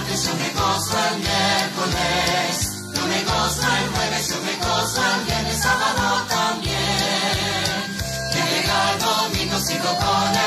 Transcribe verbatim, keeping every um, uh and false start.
martes, yo me gozo el miércoles, yo me gozo el jueves, yo me gozo el viernes, sábado también. Llega el domingo, sigo con